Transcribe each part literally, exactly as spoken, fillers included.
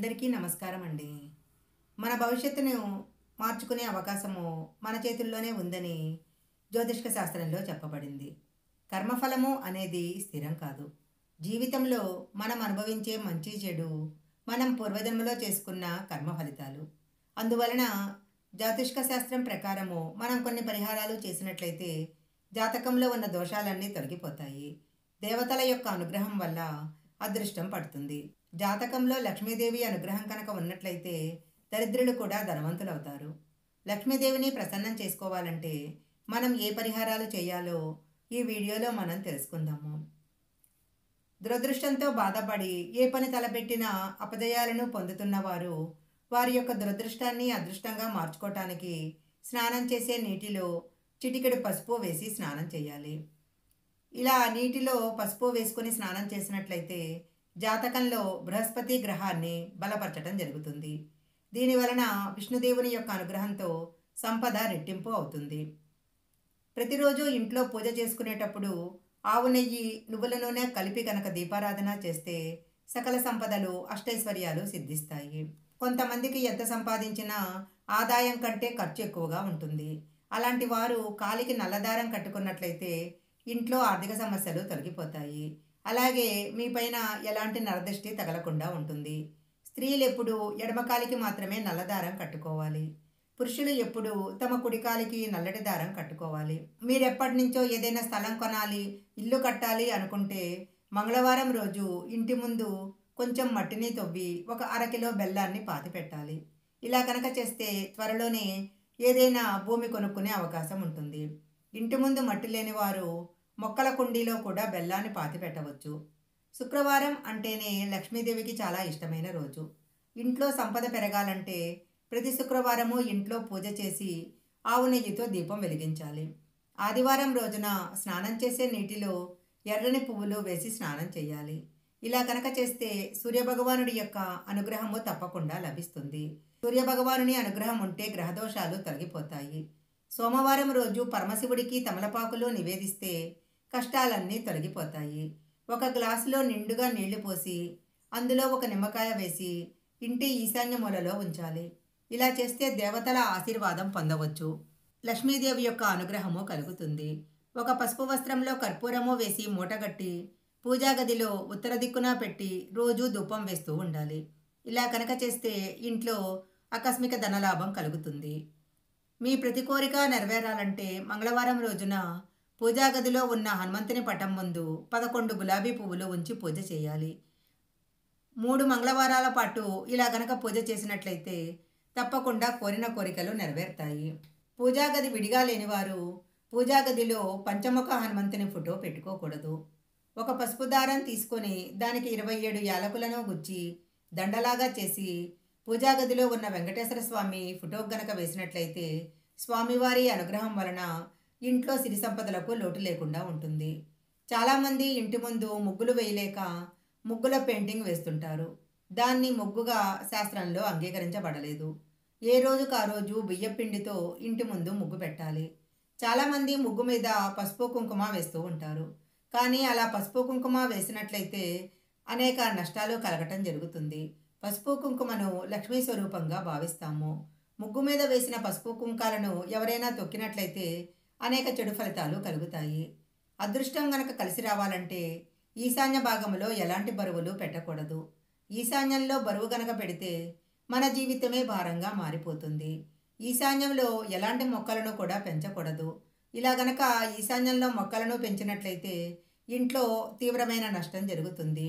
అందరికీ నమస్కారం అండి. మన భవిష్యత్తును మార్చుకునే అవకాశము మన చేతుల్లోనే ఉందని జ్యోతిష్క శాస్త్రంలో చెప్పబడింది. కర్మఫలము అనేది స్థిరం కాదు. జీవితంలో మనం అనుభవించే మంచి చెడు మనం పూర్వజన్మలో చేసుకున్న కర్మ ఫలితాలు. అందువలన జ్యోతిష్క శాస్త్రం ప్రకారము మనం కొన్ని పరిహారాలు చేసినట్లయితే జాతకంలో ఉన్న దోషాలన్నీ తొలగిపోతాయి. దేవతల యొక్క అనుగ్రహం వల్ల అదృష్టం పడుతుంది. జాతకంలో లక్ష్మీదేవి అనుగ్రహం కనుక ఉన్నట్లయితే దరిద్రులు కూడా ధనవంతులవుతారు. లక్ష్మీదేవిని ప్రసన్నం చేసుకోవాలంటే మనం ఏ పరిహారాలు చేయాలో ఈ వీడియోలో మనం తెలుసుకుందాము. దురదృష్టంతో బాధపడి ఏ పని తలపెట్టినా అపజయాలను పొందుతున్న వారు వారి యొక్క దురదృష్టాన్ని అదృష్టంగా మార్చుకోవటానికి స్నానం చేసే నీటిలో చిటికెడు పసుపు వేసి స్నానం చేయాలి. ఇలా నీటిలో పసుపు వేసుకొని స్నానం చేసినట్లయితే జాతకంలో బృహస్పతి గ్రహాన్ని బలపరచడం జరుగుతుంది. దీని వలన విష్ణుదేవుని యొక్క అనుగ్రహంతో సంపద రెట్టింపు అవుతుంది. ప్రతిరోజు ఇంట్లో పూజ చేసుకునేటప్పుడు ఆవు నెయ్యి నువ్వుల నూనె కలిపి కనుక దీపారాధన చేస్తే సకల సంపదలు అష్టైశ్వర్యాలు సిద్ధిస్తాయి. కొంతమందికి ఎంత సంపాదించినా ఆదాయం కంటే ఖర్చు ఎక్కువగా ఉంటుంది. అలాంటి వారు కాలికి నల్లదారం కట్టుకున్నట్లయితే ఇంట్లో ఆర్థిక సమస్యలు తొలగిపోతాయి. అలాగే మీ పైన ఎలాంటి నరదృష్టి తగలకుండా ఉంటుంది. స్త్రీలు ఎప్పుడు ఎడమకాలికి మాత్రమే నల్లదారం కట్టుకోవాలి. పురుషులు ఎప్పుడు తమ కుడికాలికి నల్లటి దారం కట్టుకోవాలి. మీరెప్పటి నుంచో ఏదైనా స్థలం కొనాలి, ఇల్లు కట్టాలి అనుకుంటే మంగళవారం రోజు ఇంటి ముందు కొంచెం మట్టిని తవ్వి ఒక అరకిలో బెల్లాన్ని పాతి పెట్టాలి. ఇలా కనుక చేస్తే త్వరలోనే ఏదైనా భూమి కొనుక్కునే అవకాశం ఉంటుంది. ఇంటి ముందు మట్టి లేని వారు మొక్కల కుండీలో కూడా బెల్లాన్ని పాతి పెట్టవచ్చు. శుక్రవారం అంటేనే లక్ష్మీదేవికి చాలా ఇష్టమైన రోజు. ఇంట్లో సంపద పెరగాలంటే ప్రతి శుక్రవారము ఇంట్లో పూజ చేసి ఆవు నెయ్యితో దీపం వెలిగించాలి. ఆదివారం రోజున స్నానం చేసే నీటిలో ఎర్రని పువ్వులు వేసి స్నానం చేయాలి. ఇలా కనుక చేస్తే సూర్యభగవానుడి యొక్క అనుగ్రహము తప్పకుండా లభిస్తుంది. సూర్యభగవానుని అనుగ్రహం ఉంటే గ్రహదోషాలు తొలగిపోతాయి. సోమవారం రోజు పరమశివుడికి తమలపాకులు నివేదిస్తే కష్టాలన్నీ తొలగిపోతాయి. ఒక గ్లాసులో నిండుగా నీళ్లు పోసి అందులో ఒక నిమ్మకాయ వేసి ఇంటి ఈశాన్య మూలలో ఉంచాలి. ఇలా చేస్తే దేవతల ఆశీర్వాదం పొందవచ్చు. లక్ష్మీదేవి యొక్క అనుగ్రహము కలుగుతుంది. ఒక పసుపు వస్త్రంలో కర్పూరము వేసి మూటగట్టి పూజా గదిలో ఉత్తర దిక్కున పెట్టి రోజు ధూపం వేస్తూ ఉండాలి. ఇలా కనుక చేస్తే ఇంట్లో ఆకస్మిక ధనలాభం కలుగుతుంది. మీ ప్రతి కోరిక నెరవేరాలంటే మంగళవారం రోజున పూజా గదిలో ఉన్న హనుమంతుని పటం ముందు పదకొండు గులాబీ పువ్వులు ఉంచి పూజ చేయాలి. మూడు మంగళవారాల పాటు ఇలా గనక పూజ చేసినట్లయితే తప్పకుండా కోరిన కోరికలు నెరవేరుతాయి. పూజా గది విడిగా లేనివారు పూజా గదిలో పంచముఖ హనుమంతుని ఫోటో పెట్టుకోకూడదు. ఒక పసుపు దారం తీసుకొని దానికి ఇరవై ఏడు యాలకులను గుచ్చి దండలాగా చేసి పూజా గదిలో ఉన్న వెంకటేశ్వర స్వామి ఫోటో గనక వేసినట్లయితే స్వామివారి అనుగ్రహం వలన ఇంట్లో సిరి సంపదలకు లోటు లేకుండా ఉంటుంది. చాలామంది ఇంటి ముందు ముగ్గులు వేయలేక ముగ్గుల పెయింటింగ్ వేస్తుంటారు. దాన్ని ముగ్గుగా శాస్త్రంలో అంగీకరించబడలేదు. ఏ రోజుకు ఆ రోజు బియ్యపిండితో ఇంటి ముందు ముగ్గు పెట్టాలి. చాలామంది ముగ్గు మీద పసుపు కుంకుమ వేస్తూ ఉంటారు. కానీ అలా పసుపు కుంకుమ వేసినట్లయితే అనేక నష్టాలు కలగటం జరుగుతుంది. పసుపు కుంకుమను లక్ష్మీ స్వరూపంగా భావిస్తాము. ముగ్గు మీద వేసిన పసుపు కుంకాలను ఎవరైనా తొక్కినట్లయితే అనేక చెడు ఫలితాలు కలుగుతాయి. అదృష్టం గనక కలిసి రావాలంటే ఈశాన్య భాగంలో ఎలాంటి బరువులు పెట్టకూడదు. ఈశాన్యంలో బరువు గనక పెడితే మన జీవితమే భారంగా మారిపోతుంది. ఈశాన్యంలో ఎలాంటి మొక్కలను కూడా పెంచకూడదు. ఇలా గనక ఈశాన్యంలో మొక్కలను పెంచినట్లయితే ఇంట్లో తీవ్రమైన నష్టం జరుగుతుంది.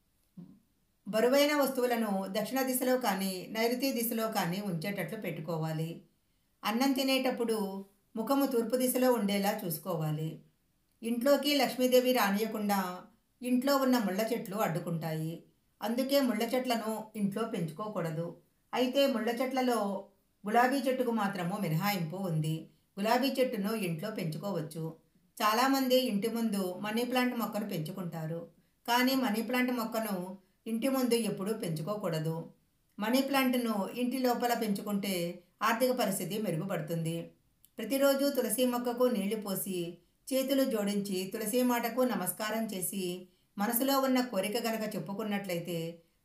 బరువైన వస్తువులను దక్షిణ దిశలో కానీ నైరుతి దిశలో కానీ ఉంచేటట్లు పెట్టుకోవాలి. అన్నం తినేటప్పుడు ముఖము తూర్పు దిశలో ఉండేలా చూసుకోవాలి. ఇంట్లోకి లక్ష్మీదేవి రానియకుండా ఇంట్లో ఉన్న ముళ్ళ చెట్లు అడ్డుకుంటాయి. అందుకే ముళ్ళ చెట్లను ఇంట్లో పెంచుకోకూడదు. అయితే ముళ్ళ చెట్లలో గులాబీ చెట్టుకు మాత్రము మినహాయింపు ఉంది. గులాబీ చెట్టును ఇంట్లో పెంచుకోవచ్చు. చాలామంది ఇంటి ముందు మనీ ప్లాంట్ మొక్కను పెంచుకుంటారు. కానీ మనీ ప్లాంట్ మొక్కను ఇంటి ముందు ఎప్పుడూ పెంచుకోకూడదు. మనీ ప్లాంట్ను ఇంటి లోపల పెంచుకుంటే ఆర్థిక పరిస్థితి మెరుగుపడుతుంది. ప్రతిరోజు తులసి మొక్కకు నీళ్లు పోసి చేతులు జోడించి తులసి మాటకు నమస్కారం చేసి మనసులో ఉన్న కోరిక గనక చెప్పుకున్నట్లయితే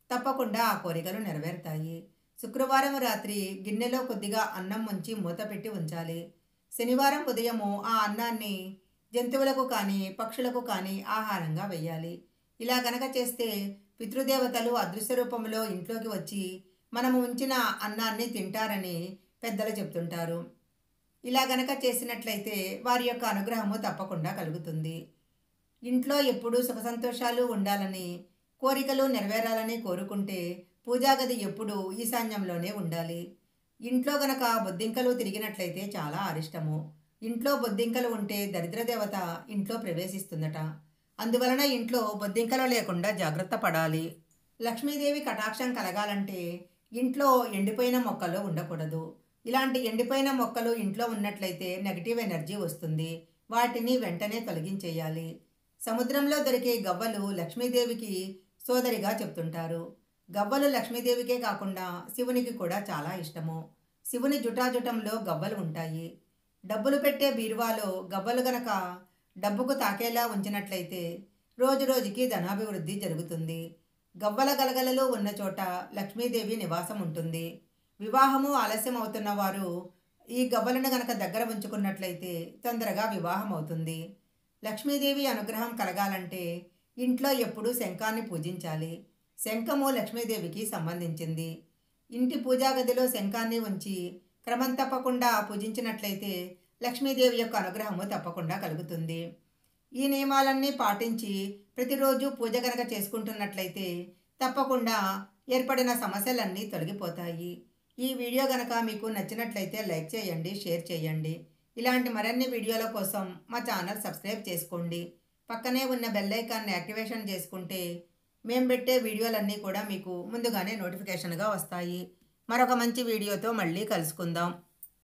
తప్పకుండా ఆ కోరికలు నెరవేరుతాయి. శుక్రవారం రాత్రి గిన్నెలో కొద్దిగా అన్నం ముంచి మూత పెట్టి ఉంచాలి. శనివారం ఉదయము ఆ అన్నాన్ని జంతువులకు కానీ పక్షులకు కానీ ఆహారంగా వెయ్యాలి. ఇలా గనక చేస్తే పితృదేవతలు అదృశ్య రూపంలో ఇంట్లోకి వచ్చి మనము ఉంచిన అన్నాన్ని తింటారని పెద్దలు చెప్తుంటారు. ఇలా గనక చేసినట్లయితే వారి యొక్క అనుగ్రహము తప్పకుండా కలుగుతుంది. ఇంట్లో ఎప్పుడూ సుఖ సంతోషాలు ఉండాలని, కోరికలు నెరవేరాలని కోరుకుంటే పూజాగది ఎప్పుడూ ఈశాన్యంలోనే ఉండాలి. ఇంట్లో గనక బొద్దింకలు తిరిగినట్లయితే చాలా అరిష్టము. ఇంట్లో బొద్దింకలు ఉంటే దరిద్ర దేవత ఇంట్లో ప్రవేశిస్తుందట. అందువలన ఇంట్లో బొద్దింకలు లేకుండా జాగ్రత్త పడాలి. లక్ష్మీదేవి కటాక్షం కలగాలంటే ఇంట్లో ఎండిపోయిన మొక్కలు ఉండకూడదు. ఇలాంటి ఎండిపోయిన మొక్కలు ఇంట్లో ఉన్నట్లయితే నెగిటివ్ ఎనర్జీ వస్తుంది. వాటిని వెంటనే తొలగించేయాలి. సముద్రంలో దొరికే గవ్వలు లక్ష్మీదేవికి సోదరిగా చెప్తుంటారు. గవ్వలు లక్ష్మీదేవికే కాకుండా శివునికి కూడా చాలా ఇష్టము. శివుని జుటాజుటంలో గవ్వలు ఉంటాయి. డబ్బులు పెట్టే బీరువాలో గవ్వలు గనక డబ్బుకు తాకేలా ఉంచినట్లయితే రోజు రోజుకి ధనాభివృద్ధి జరుగుతుంది. గవ్వల గలగలలో ఉన్న చోట లక్ష్మీదేవి నివాసం ఉంటుంది. వివాహము ఆలస్యం అవుతున్న వారు ఈ గవ్వలను గనక దగ్గర ఉంచుకున్నట్లయితే తొందరగా వివాహం అవుతుంది. లక్ష్మీదేవి అనుగ్రహం కలగాలంటే ఇంట్లో ఎప్పుడూ శంఖాన్ని పూజించాలి. శంఖము లక్ష్మీదేవికి సంబంధించింది. ఇంటి పూజాగదిలో శంఖాన్ని ఉంచి క్రమం తప్పకుండా పూజించినట్లయితే లక్ష్మీదేవి యొక్క అనుగ్రహము తప్పకుండా కలుగుతుంది. ఈ నియమాలన్నీ పాటించి ప్రతిరోజు పూజ గనక చేసుకుంటున్నట్లయితే తప్పకుండా ఏర్పడిన సమస్యలన్నీ తొలగిపోతాయి. ఈ వీడియో గనక మీకు నచ్చినట్లయితే లైక్ చేయండి, షేర్ చేయండి. ఇలాంటి మరిన్ని వీడియోల కోసం మా ఛానల్ సబ్స్క్రైబ్ చేసుకోండి. పక్కనే ఉన్న బెల్ ఐకాన్ని యాక్టివేషన్ చేసుకుంటే మేము పెట్టే వీడియోలన్నీ కూడా మీకు ముందుగానే నోటిఫికేషన్గా వస్తాయి. మరొక మంచి వీడియోతో మళ్ళీ కలుసుకుందాం.